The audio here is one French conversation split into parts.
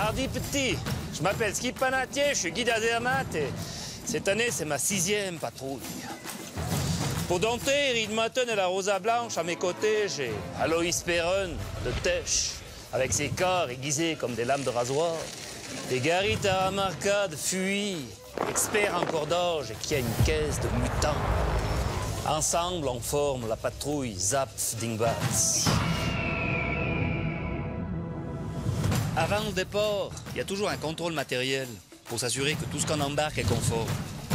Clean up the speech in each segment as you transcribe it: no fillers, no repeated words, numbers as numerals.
Hardi petit, je m'appelle Skip Panatier, je suis guide à Zermatt et cette année c'est ma 6e patrouille. Pour dompter Reed Mutton et la Rosa Blanche, à mes côtés, j'ai Aloïs Perron de Tesch, avec ses corps aiguisés comme des lames de rasoir, et Gary Taramarca de Fuy, expert en cordage et qui a une caisse de mutants. Ensemble, on forme la patrouille Zapf Dingbats. Avant le départ, il y a toujours un contrôle matériel pour s'assurer que tout ce qu'on embarque est conforme.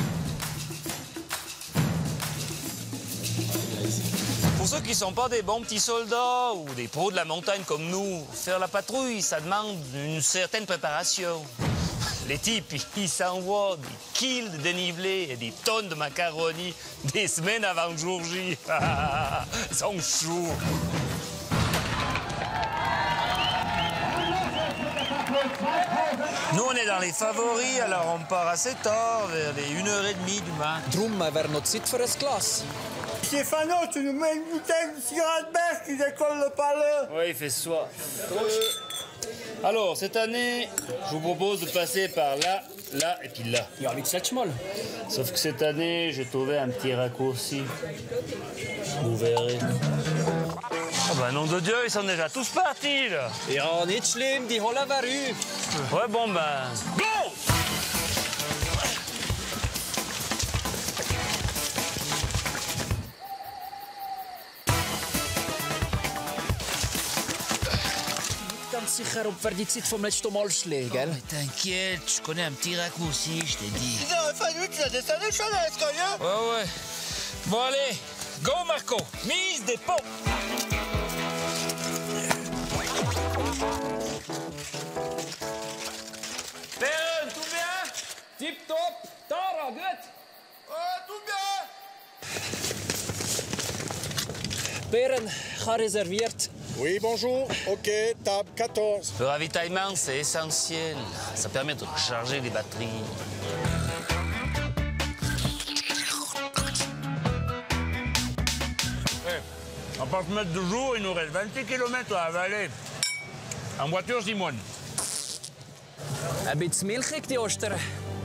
Pour ceux qui ne sont pas des bons petits soldats ou des pros de la montagne comme nous, faire la patrouille, ça demande une certaine préparation. Les types, ils s'envoient des kills de dénivelé et des tonnes de macaroni des semaines avant le jour J. Ils sont chauds. Nous, on est dans les favoris, alors on part assez tard, vers les 1h30 du matin. Drum wäre noch Zeit für ein Glas. Stéphano, tu nous mets une bouteille de cigarette belge qui décolle le palais. Oui, il fait soir. Alors, cette année, je vous propose de passer par là, là et puis là. Ja, mit das Mal. Sauf que cette année, j'ai trouvé un petit raccourci. Vous verrez. Oh ben, nom de Dieu, ils sont déjà tous partis, là. Ja, nicht schlimm, die holen wir auf. Ouais, bon, ben... Go! Ganz sicher, ob wir die Zeit vom letzten Mal schlagen, gell? Mais t'inquiète, je connais un petit raccourci, je t'ai dit. Il aurait fallu que tu la descendes sur l'escalier. Ouais, ouais. Bon, allez, go, Marco. Mise des pots. Perron, tout bien? Tip top! Tara, gut! Tout bien. Bären, ich habe reserviert. Oui, bonjour. OK, table 14. Le ravitaillement, c'est essentiel. Ça permet de recharger les batteries. On part se mettre de jour, il nous reste 26 km à avaler. En voiture, Simone. Ein bisschen milchig, die Ostern.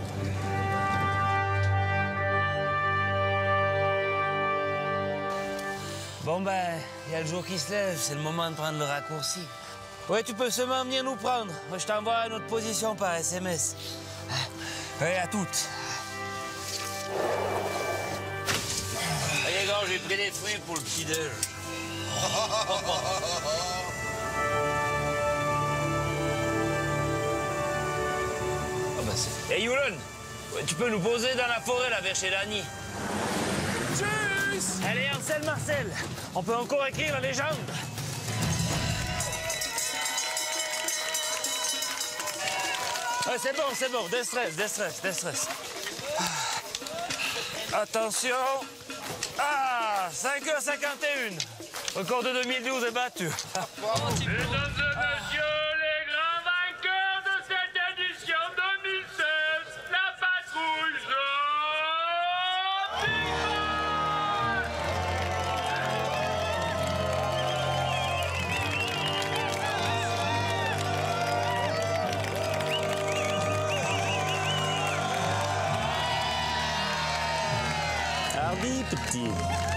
Bon ben, il y a le jour qui se lève, c'est le moment de prendre le raccourci. Ouais, tu peux seulement venir nous prendre. Moi, je t'envoie à notre position par SMS. Ouais, à toutes. Allez, gars, j'ai pris des fruits pour le petit-déj. Ah ben c'est... Hey, Yulen, tu peux nous poser dans la forêt, là, vers chez Dany. Allez, Ansel Marcel, on peut encore écrire la légende. Ouais, c'est bon, déstress. Attention. Ah, 5h51. Record de 2012 est battu. Mesdames et messieurs, les grands vainqueurs de cette édition 2016, la patrouille Hardi, petit.